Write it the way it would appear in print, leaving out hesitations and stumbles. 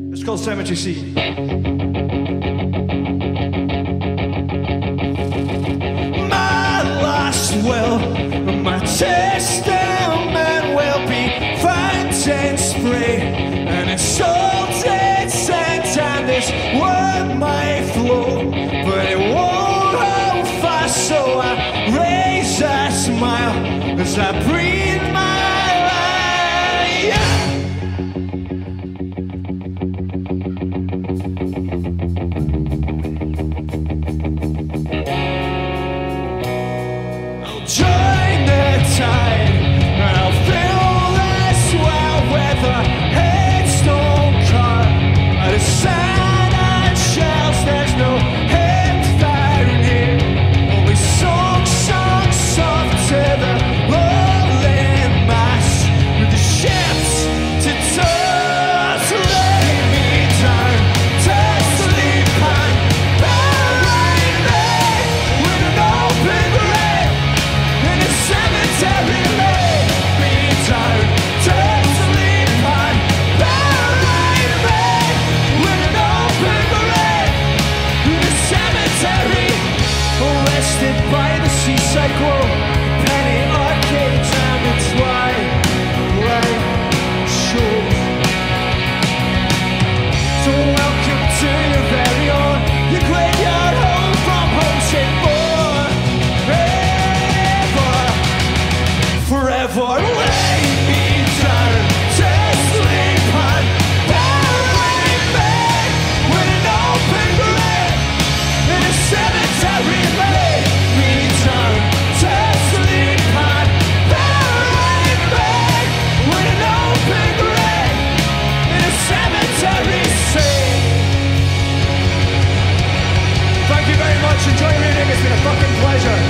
It's called Cemetery Sea. My last will, my testament will be fountain spray, and it's salted sand, and this word might flow, but it won't hold fast, so I raise a smile as I breathe my join the tide, and I'll fill the swell with a headstone car out of sand and shells. There's no head down here, only song soft to the rolling mass, with the ships to toss, lay me down to sleep and bury me with an open grave. Cemetery lay me down to sleep and bury me with an open grave. In a cemetery, arrested by the seaside glow, penny arcades and the twilight shows. So welcome to your very own, your graveyard home from Homestead forever. Lay me down to sleep and bury me with an open grave. In a cemetery, lay me down to sleep and bury me with an open grave. In a cemetery, say. Thank you very much. Enjoy reading. It's been a fucking pleasure.